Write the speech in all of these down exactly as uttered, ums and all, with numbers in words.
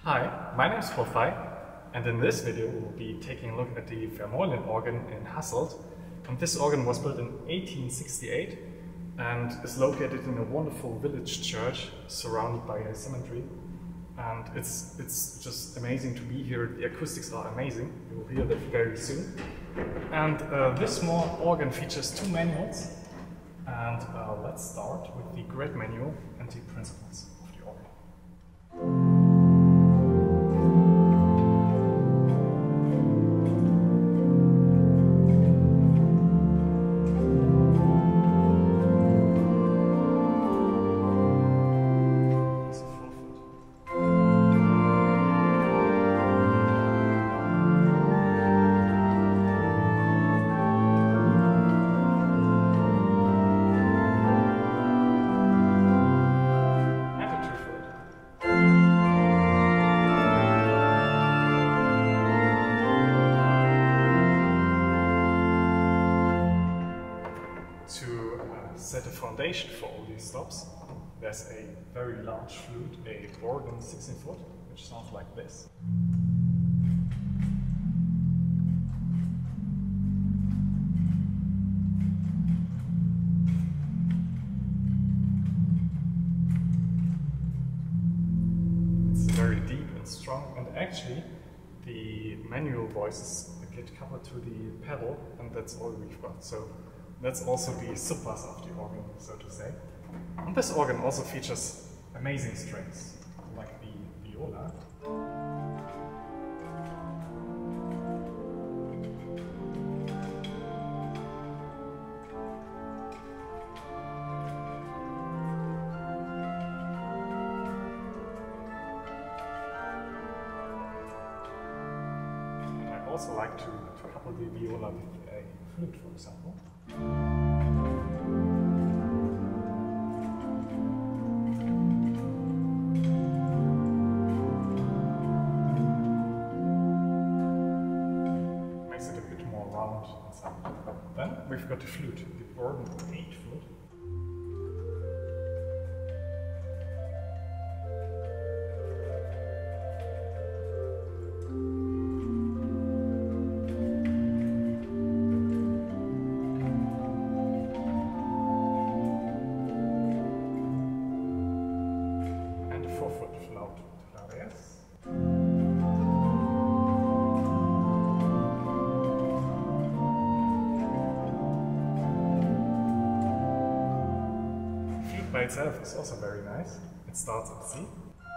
Hi, my name is Wolfai, and in this video we will be taking a look at the Vermeulen organ in Hasselt. And this organ was built in eighteen sixty-eight and is located in a wonderful village church surrounded by a cemetery. And it's, it's just amazing to be here. The acoustics are amazing, you will hear that very soon. And uh, this small organ features two manuals. And uh, let's start with the grid manual and the principles of the organ. To uh, set a foundation for all these stops, there's a very large flute, a organ sixteen foot, which sounds like this. It's very deep and strong, and actually the manual voices get coupled to the pedal, and that's all we've got. So that's also the subbass of the organ, so to say. And this organ also features amazing strings, like the viola. And I also like to, to couple the viola with a flute, for example. Makes it a bit more round and sound. Then we've got the flute, the organ eight flute. By itself is also very nice. It starts at C.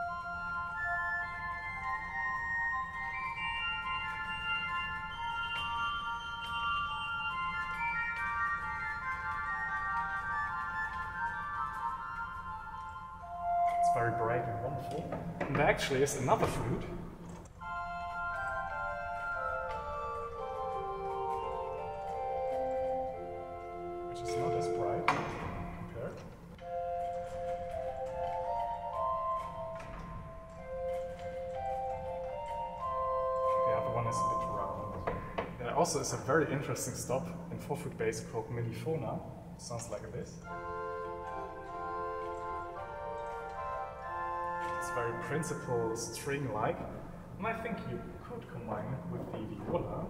It's very bright and wonderful. And there actually is another flute. Which is not as bright compared. One is a bit round. There also is a very interesting stop in four foot bass called Euphona. Sounds like this. It's very principal string-like, and I think you could combine it with the viola.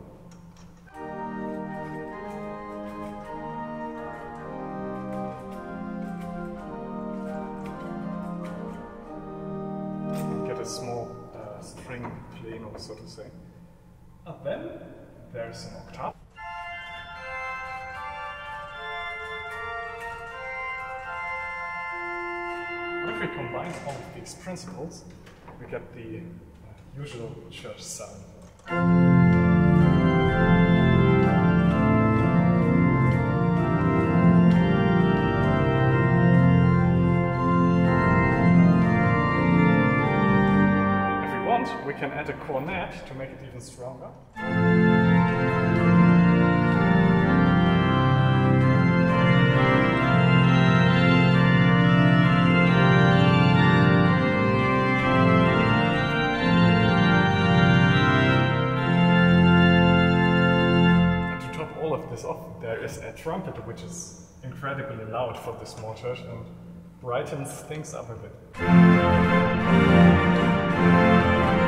Get a small uh, string piano, so to say. And then there's an octave. And if we combine all of these principles, we get the uh, usual church sound. We can add a cornet to make it even stronger. And to top all of this off, there is a trumpet, which is incredibly loud for this small church and brightens things up a bit.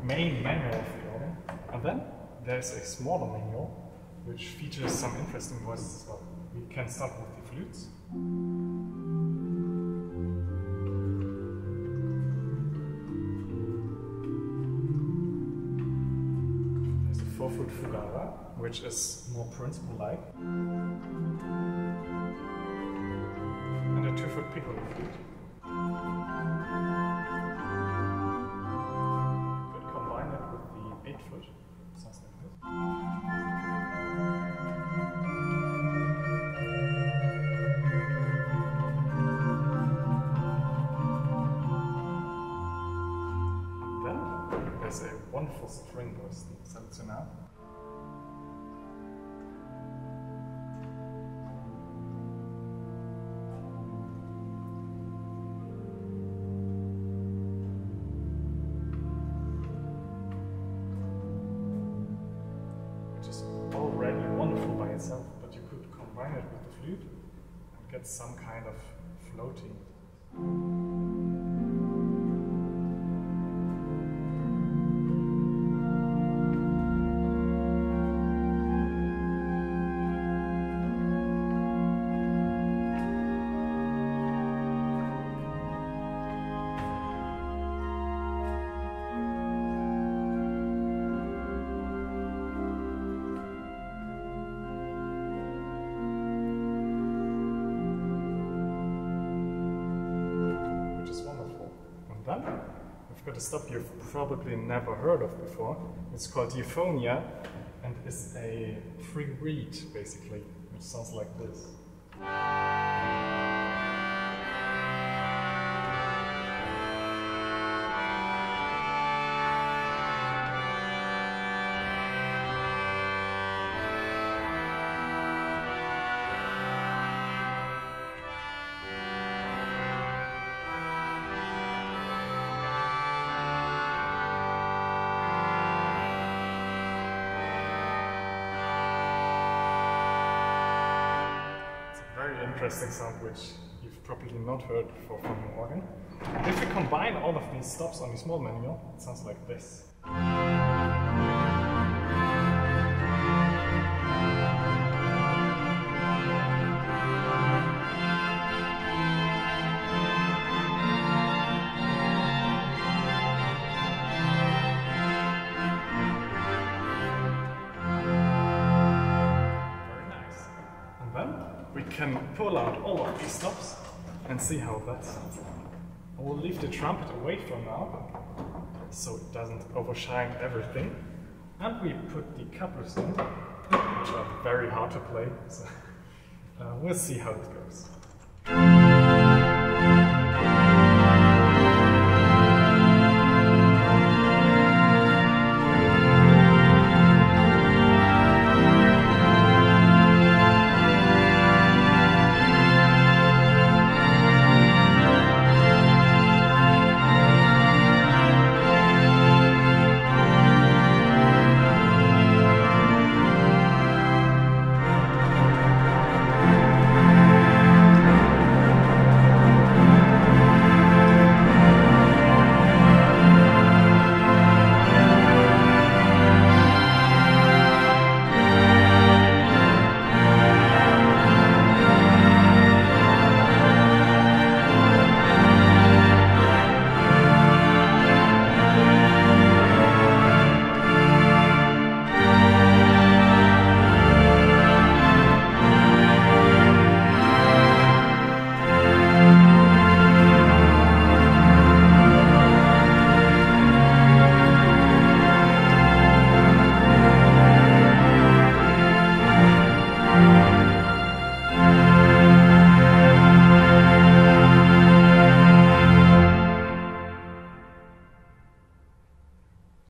main manual of the organ. And then there's a smaller manual which features some interesting voices as well. We can start with the flutes. There's the four-foot fugara, which is more principle-like. And a two-foot piccolo flute. You could combine it with the eight-foot. Sounds like this. And then there's a wonderful string voice, the Selezionale. Already wonderful by itself, but you could combine it with the flute and get some kind of floating. Then we've got a stop you've probably never heard of before. It's called Euphona and is a free reed basically, which sounds like this. Interesting sound which you've probably not heard before from an organ. And if you combine all of these stops on the small manual, it sounds like this. We can pull out all of these stops and see how that sounds like. I will leave the trumpet away from now, so it doesn't overshine everything. And we put the couplers in, which are very hard to play, so uh, we'll see how it goes.